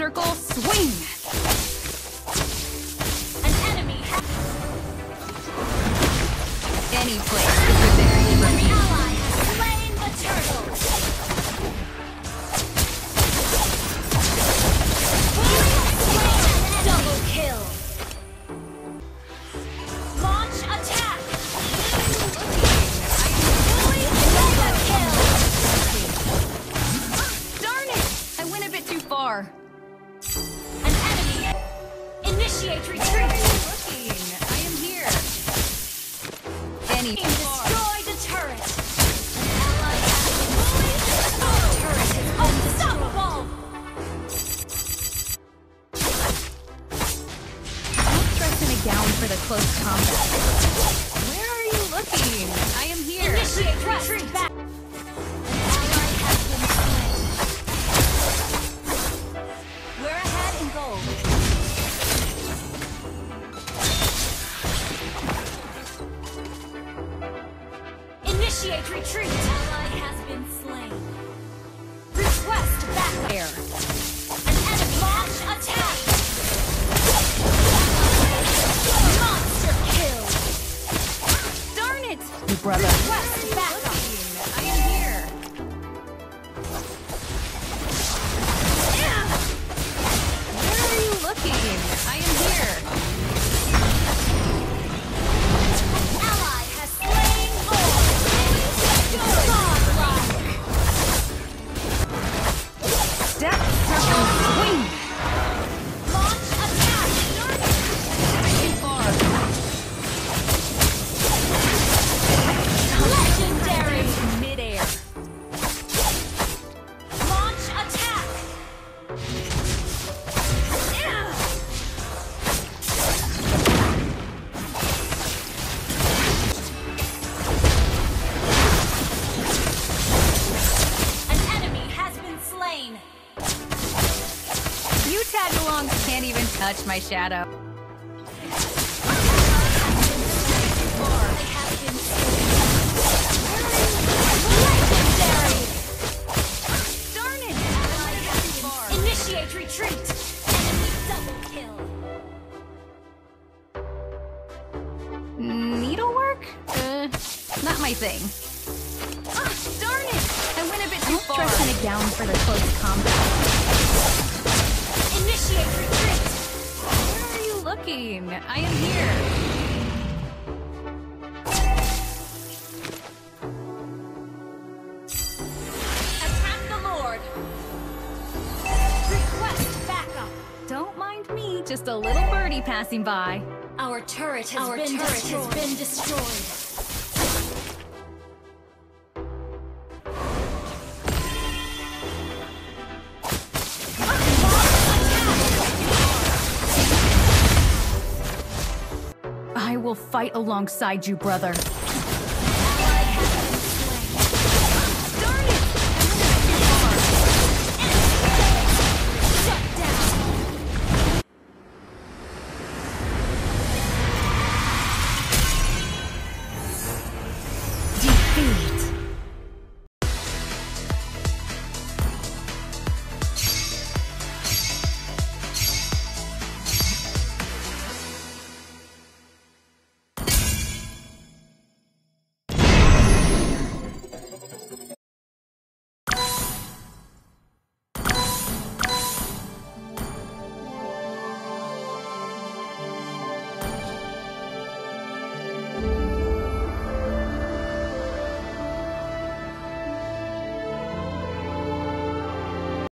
circle, swing! An enemy Any place is a victory for me. ally has slain the turtle. Double kill. Launch attack. Mega kill. Darn it! I went a bit too far. An enemy. Initiate retreat. Looking, I am here. Any Destroy the turret. Ally turret is unstoppable. Don't dress in a gown for the close combat. Where are you looking? I am here. Initiate retreat back. Ally has been slain. We're ahead in gold. Initiate retreat. Ally has been slain. Request backup. Air. An enemy launch attack. Monster kill. Darn it! You brother. Request backup. I am here. Where are you looking? I am here. Ally has slain all. Godlike. Step, circle, swing! Launch attack. Too far. Legendary. Mid-air. Launch attack. An enemy has been slain. You tag-alongs can't even touch my shadow. Legendary. Darn it! Initiate retreat. Enemy double kill. Needlework? Not my thing. Ah, darn it! I went a bit too far. Dress in a gown for the close combat. Initiate retreat. Where are you looking? I am here. Attack the Lord. Request backup. Don't mind me, just a little birdie passing by. Our turret has been destroyed. I will fight alongside you, brother.